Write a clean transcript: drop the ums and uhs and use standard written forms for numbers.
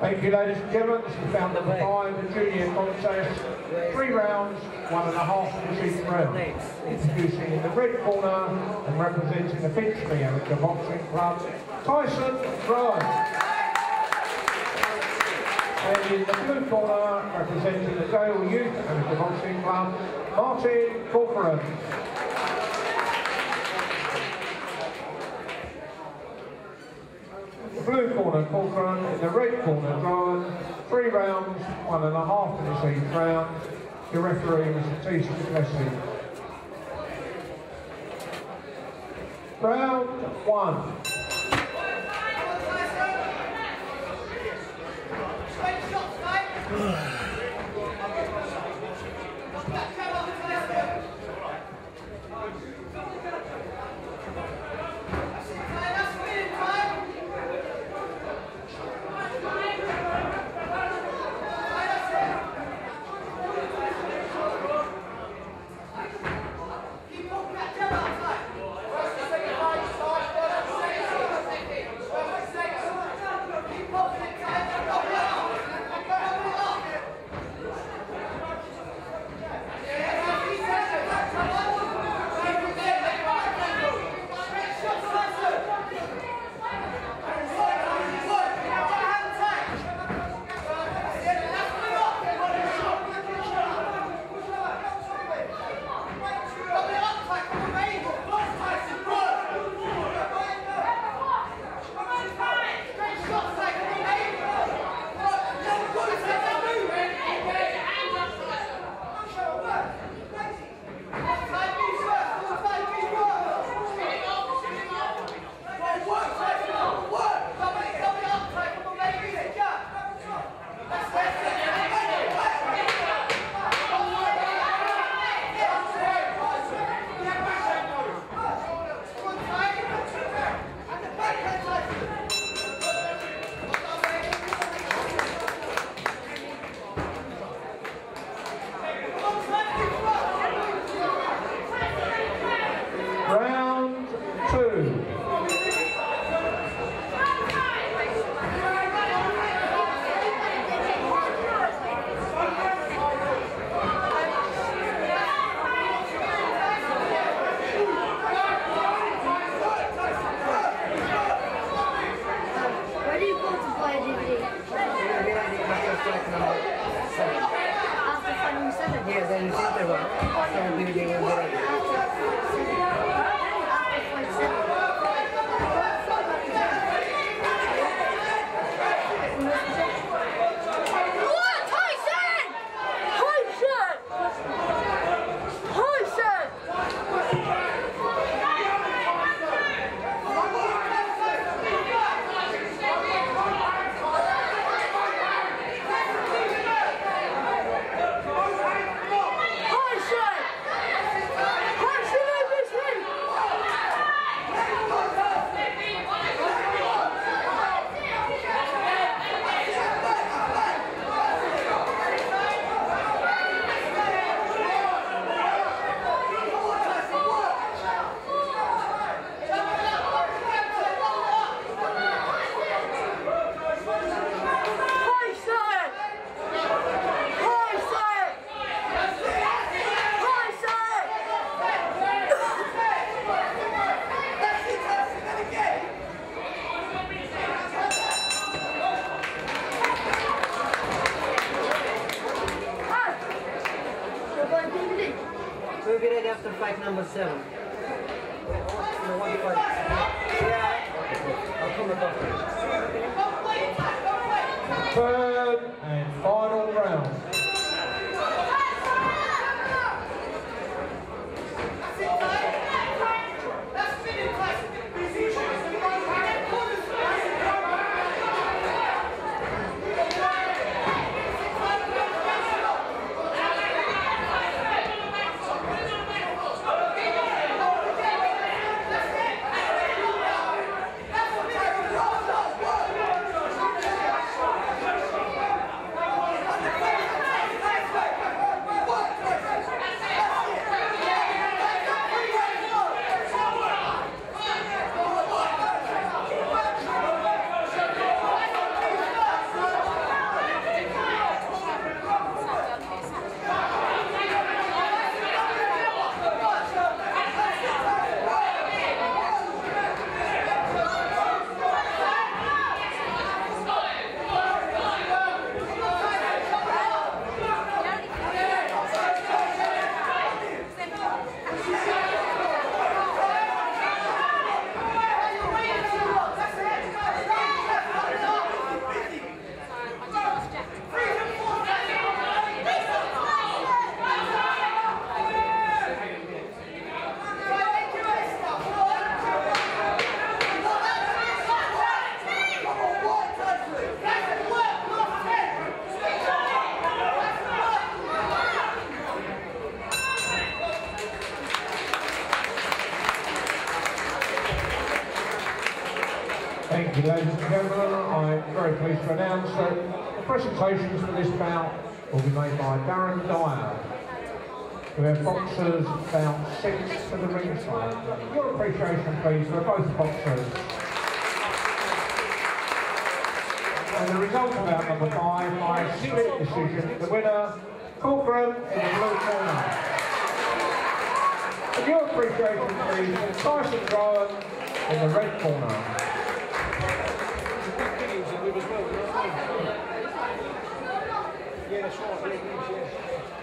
Thank you, ladies and gentlemen. This is round number 5, the junior contest. 3 rounds, 1.5 minutes each round. Introducing in the red corner and representing the Finchley Amateur Boxing Club, Tyson Drive. And in the blue corner, representing the Dale Youth Amateur Boxing Club, Martin Corcoran. Blue corner, Corcoran, in the red corner, Drive. 3 rounds, 1.5 minutes each round. Your referee, Mr. T. Plessy. Round 1. We'll be ready after fight number 7. Third and final round. Ladies and gentlemen, I'm very pleased to announce that the presentations for this bout will be made by Darren Dyer. We have boxers bout 6 to the ringside. Your appreciation, please, for both boxers. And the result of bout number 5 by split decision, the winner, Corcoran in the blue corner. And your appreciation, please, Tyson Rowan in the red corner. Yeah, that's right.